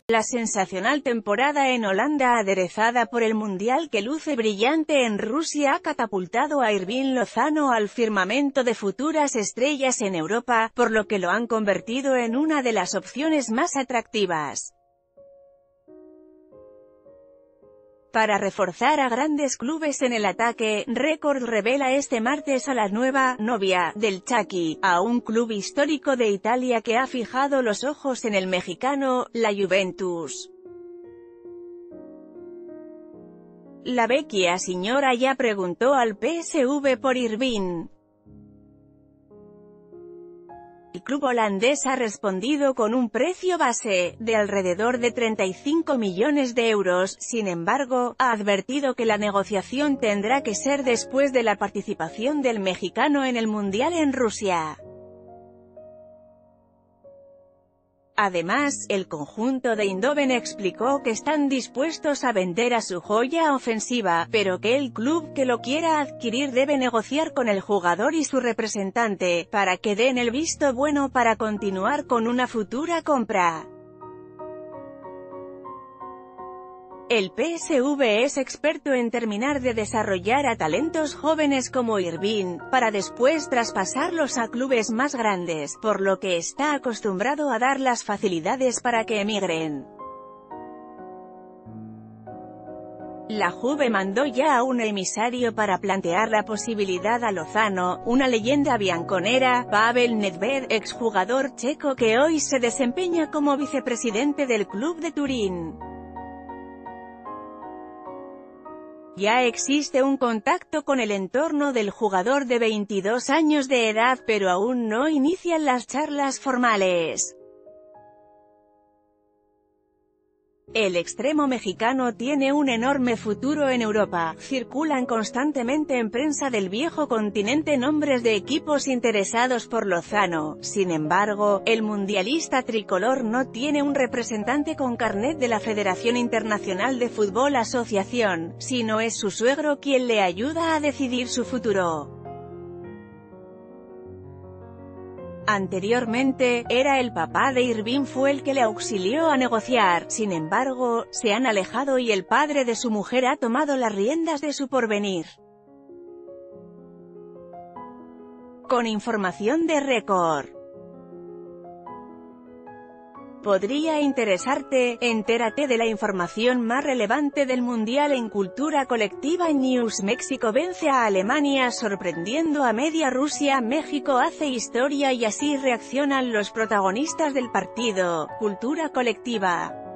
La sensacional temporada en Holanda aderezada por el Mundial que luce brillante en Rusia ha catapultado a Hirving Lozano al firmamento de futuras estrellas en Europa, por lo que lo han convertido en una de las opciones más atractivas. Para reforzar a grandes clubes en el ataque, Record revela este martes a la nueva novia del Chucky, a un club histórico de Italia que ha fijado los ojos en el mexicano, la Juventus. La vecchia signora ya preguntó al PSV por Hirving. El club holandés ha respondido con un precio base, de alrededor de 35 millones de euros, sin embargo, ha advertido que la negociación tendrá que ser después de la participación del mexicano en el Mundial en Rusia. Además, el conjunto de Eindhoven explicó que están dispuestos a vender a su joya ofensiva, pero que el club que lo quiera adquirir debe negociar con el jugador y su representante, para que den el visto bueno para continuar con una futura compra. El PSV es experto en terminar de desarrollar a talentos jóvenes como Hirving, para después traspasarlos a clubes más grandes, por lo que está acostumbrado a dar las facilidades para que emigren. La Juve mandó ya a un emisario para plantear la posibilidad a Lozano, una leyenda bianconera, Pavel Nedved, exjugador checo que hoy se desempeña como vicepresidente del club de Turín. Ya existe un contacto con el entorno del jugador de 22 años de edad, pero aún no inician las charlas formales. El extremo mexicano tiene un enorme futuro en Europa. Circulan constantemente en prensa del viejo continente nombres de equipos interesados por Lozano. Sin embargo, el mundialista tricolor no tiene un representante con carnet de la Federación Internacional de Fútbol Asociación, sino es su suegro quien le ayuda a decidir su futuro. Anteriormente, era el papá de Hirving fue el que le auxilió a negociar, sin embargo, se han alejado y el padre de su mujer ha tomado las riendas de su porvenir. Con información de Record. Podría interesarte, entérate de la información más relevante del Mundial en cultura colectiva en News. México vence a Alemania sorprendiendo a media Rusia. México hace historia y así reaccionan los protagonistas del partido. Cultura colectiva.